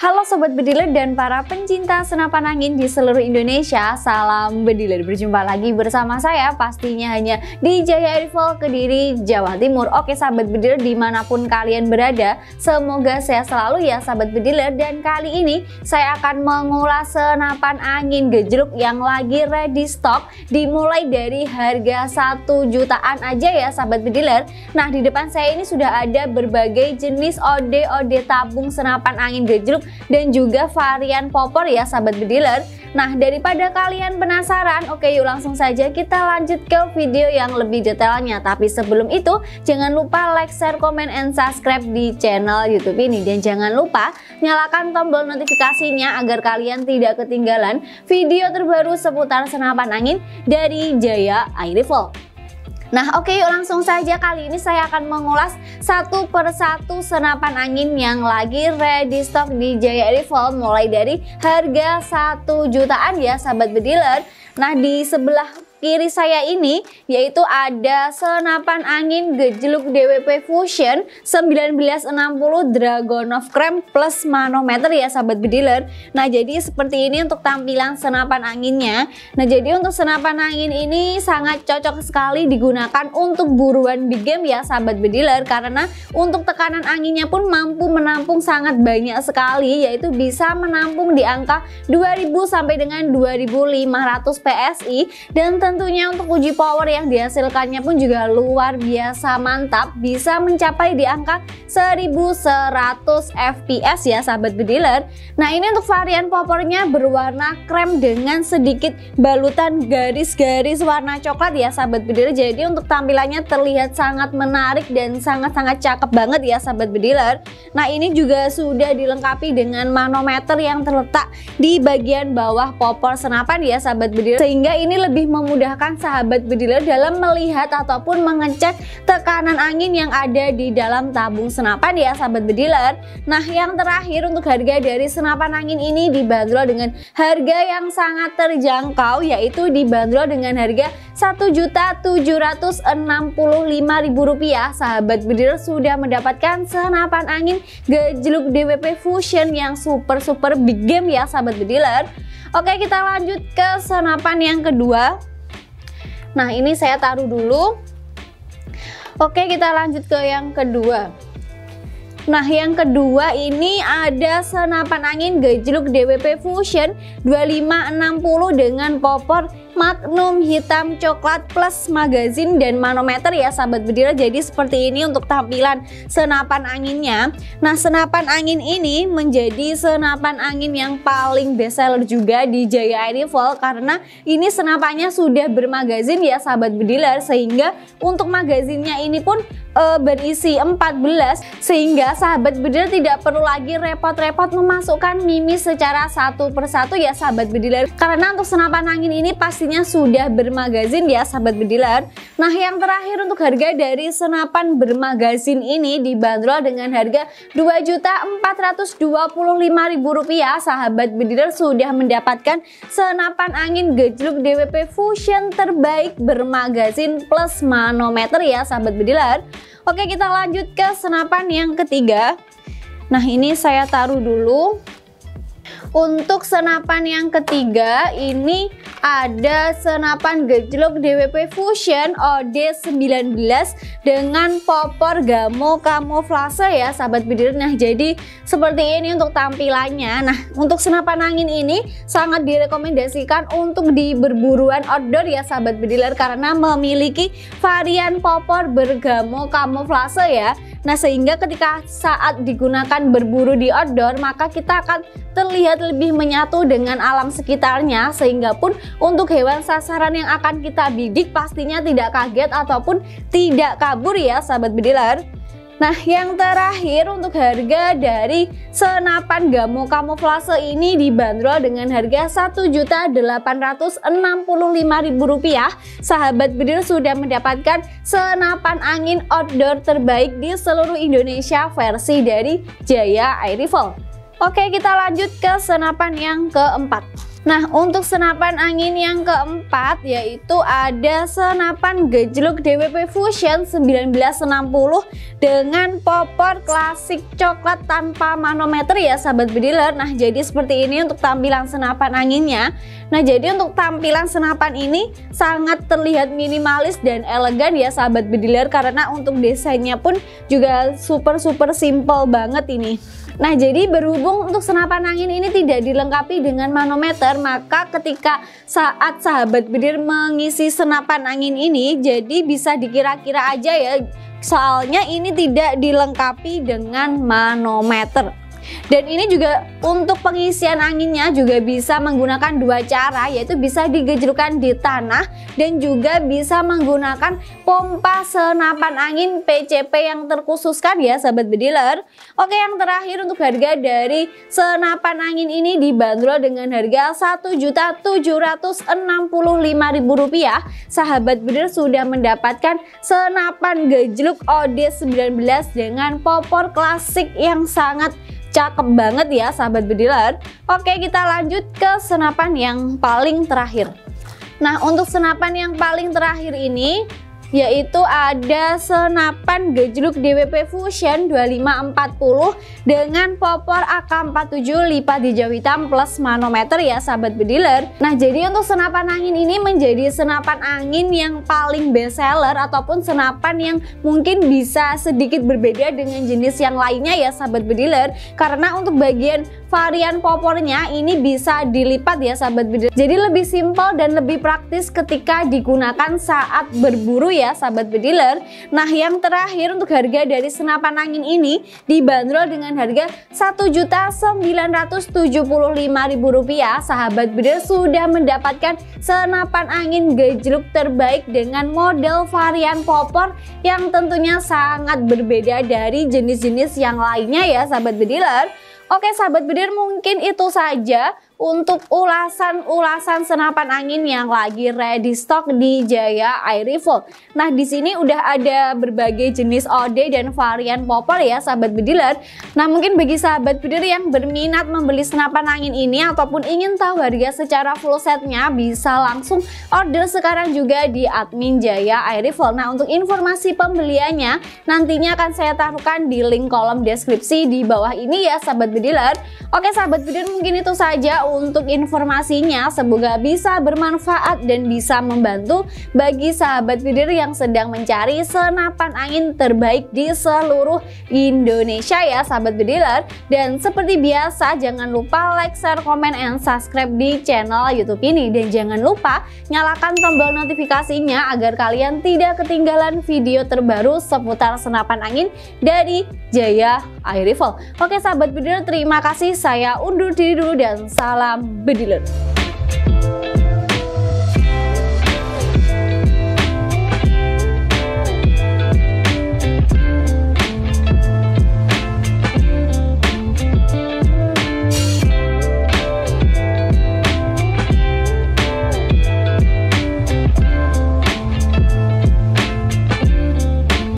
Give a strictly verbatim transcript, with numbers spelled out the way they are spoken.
Halo Sobat Bediler dan para pencinta senapan angin di seluruh Indonesia, salam Bediler. Berjumpa lagi bersama saya pastinya hanya di Jaya Airfall Kediri, Jawa Timur. Oke Sahabat Bediler, dimanapun kalian berada, semoga sehat selalu ya Sahabat Bediler. Dan kali ini saya akan mengulas senapan angin gejluk yang lagi ready stock, dimulai dari harga satu jutaan aja ya Sahabat Bediler. Nah, di depan saya ini sudah ada berbagai jenis ode-ode tabung senapan angin gejluk dan juga varian popor ya Sahabat Bediler. Nah, daripada kalian penasaran, oke yuk langsung saja kita lanjut ke video yang lebih detailnya. Tapi sebelum itu, jangan lupa like, share, komen, and subscribe di channel YouTube ini. Dan jangan lupa nyalakan tombol notifikasinya agar kalian tidak ketinggalan video terbaru seputar senapan angin dari Jaya Airfall. Nah oke yuk langsung saja, kali ini saya akan mengulas satu persatu senapan angin yang lagi ready stock di Jaya Airfall, mulai dari harga satu jutaan ya Sahabat Bediler. Nah, di sebelah kiri saya ini yaitu ada senapan angin gejluk D W P Fusion seribu sembilan ratus enam puluh Dragunov Krem plus manometer ya Sahabat Bediler. Nah, jadi seperti ini untuk tampilan senapan anginnya. Nah, jadi untuk senapan angin ini sangat cocok sekali digunakan untuk buruan big game ya Sahabat Bediler, karena untuk tekanan anginnya pun mampu menampung sangat banyak sekali, yaitu bisa menampung di angka dua ribu sampai dengan dua ribu lima ratus P S I. Dan tentunya untuk uji power yang dihasilkannya pun juga luar biasa mantap, bisa mencapai di angka seribu seratus F P S ya Sahabat Bediler. Nah, ini untuk varian popornya berwarna krem dengan sedikit balutan garis-garis warna coklat ya Sahabat Bediler. Jadi untuk tampilannya terlihat sangat menarik dan sangat-sangat cakep banget ya Sahabat Bediler. Nah, ini juga sudah dilengkapi dengan manometer yang terletak di bagian bawah popor senapan ya Sahabat Bediler, sehingga ini lebih memudahkan Sahabat Bediler dalam melihat ataupun mengecek tekanan angin yang ada di dalam tabung senapan ya Sahabat Bediler. Nah, yang terakhir untuk harga dari senapan angin ini dibanderol dengan harga yang sangat terjangkau, yaitu dibanderol dengan harga satu juta tujuh ratus enam puluh lima ribu rupiah. Sahabat Bediler sudah mendapatkan senapan angin gejluk D W P Fusion yang super super big game ya Sahabat Bediler. Oke, kita lanjut ke senapan yang kedua. Nah, ini saya taruh dulu. Oke, kita lanjut ke yang kedua. Nah, yang kedua ini ada senapan angin gejluk D W P Fusion dua lima enam puluh dengan popor magnum hitam coklat plus magazin dan manometer ya Sahabat Bediler. Jadi seperti ini untuk tampilan senapan anginnya. Nah, senapan angin ini menjadi senapan angin yang paling best seller juga di Jaya Airfall, karena ini senapannya sudah bermagazin ya Sahabat Bediler, sehingga untuk magazinnya ini pun e, berisi empat belas, sehingga Sahabat Bediler tidak perlu lagi repot-repot memasukkan mimis secara satu persatu ya Sahabat Bediler, karena untuk senapan angin ini pastinya sudah bermagazin ya Sahabat Bediler. Nah, yang terakhir untuk harga dari senapan bermagazin ini dibanderol dengan harga dua juta empat ratus dua puluh lima ribu rupiah. Sahabat Bediler sudah mendapatkan senapan angin gejluk D W P Fusion terbaik bermagazin plus manometer ya Sahabat Bediler. Oke, kita lanjut ke senapan yang ketiga. Nah, ini saya taruh dulu. Untuk senapan yang ketiga ini ada senapan gejluk D W P Fusion O D sembilan belas dengan popor gamo kamuflase ya Sahabat Bediler. Nah, jadi seperti ini untuk tampilannya. Nah, untuk senapan angin ini sangat direkomendasikan untuk di berburuan outdoor ya Sahabat Bediler, karena memiliki varian popor bergamo kamuflase ya. Nah, sehingga ketika saat digunakan berburu di outdoor, maka kita akan terlihat lebih menyatu dengan alam sekitarnya, sehingga pun untuk hewan sasaran yang akan kita bidik pastinya tidak kaget ataupun tidak kabur ya Sahabat Bediler. Nah, yang terakhir untuk harga dari senapan gamo kamuflase ini dibanderol dengan harga satu juta delapan ratus enam puluh lima ribu rupiah. Sahabat Bediler sudah mendapatkan senapan angin outdoor terbaik di seluruh Indonesia versi dari Jaya Airfall. Oke, kita lanjut ke senapan yang keempat. Nah, untuk senapan angin yang keempat yaitu ada senapan gejluk D W P Fusion seribu sembilan ratus enam puluh dengan popor klasik coklat tanpa manometer ya sahabat bediler. Nah, jadi seperti ini untuk tampilan senapan anginnya. Nah, jadi untuk tampilan senapan ini sangat terlihat minimalis dan elegan ya sahabat bediler, karena untuk desainnya pun juga super super simple banget ini. Nah, jadi berhubung untuk senapan angin ini tidak dilengkapi dengan manometer, maka ketika saat sahabat bediler mengisi senapan angin ini, jadi bisa dikira-kira aja ya, soalnya ini tidak dilengkapi dengan manometer. Dan ini juga untuk pengisian anginnya juga bisa menggunakan dua cara, yaitu bisa digejlukkan di tanah dan juga bisa menggunakan pompa senapan angin P C P yang terkhususkan ya sahabat bediler. Oke, yang terakhir untuk harga dari senapan angin ini dibanderol dengan harga satu juta tujuh ratus enam puluh lima ribu rupiah. Sahabat bediler sudah mendapatkan senapan gejluk O D sembilan belas dengan popor klasik yang sangat cakep banget ya sahabat bediler. Oke, kita lanjut ke senapan yang paling terakhir. Nah, untuk senapan yang paling terakhir ini yaitu ada senapan gejluk D W P Fusion dua lima empat nol dengan popor A K empat tujuh lipat hijau hitam plus manometer ya sahabat bediler. Nah, jadi untuk senapan angin ini menjadi senapan angin yang paling best seller ataupun senapan yang mungkin bisa sedikit berbeda dengan jenis yang lainnya ya sahabat bediler, karena untuk bagian varian popornya ini bisa dilipat ya sahabat bediler. Jadi lebih simpel dan lebih praktis ketika digunakan saat berburu ya ya sahabat bediler. Nah, yang terakhir untuk harga dari senapan angin ini dibanderol dengan harga satu juta sembilan ratus tujuh puluh lima ribu rupiah. Sahabat bediler sudah mendapatkan senapan angin gejluk terbaik dengan model varian popor yang tentunya sangat berbeda dari jenis-jenis yang lainnya ya sahabat bediler. Oke sahabat bediler, mungkin itu saja untuk ulasan-ulasan senapan angin yang lagi ready stock di Jaya Air Rifle. Nah, di sini udah ada berbagai jenis O D dan varian popor ya sahabat bediler. Nah, mungkin bagi sahabat bediler yang berminat membeli senapan angin ini ataupun ingin tahu harga secara full setnya, bisa langsung order sekarang juga di admin Jaya Air Rifle. Nah, untuk informasi pembeliannya nantinya akan saya taruhkan di link kolom deskripsi di bawah ini ya sahabat bediler. Oke sahabat bediler, mungkin itu saja untuk informasinya. Semoga bisa bermanfaat dan bisa membantu bagi sahabat bediler yang sedang mencari senapan angin terbaik di seluruh Indonesia ya sahabat bediler. Dan seperti biasa, jangan lupa like, share, komen, and subscribe di channel YouTube ini, dan jangan lupa nyalakan tombol notifikasinya agar kalian tidak ketinggalan video terbaru seputar senapan angin dari Jaya Air Rifle. Oke sahabat bediler, terima kasih, saya undur diri dulu dan salam bediler.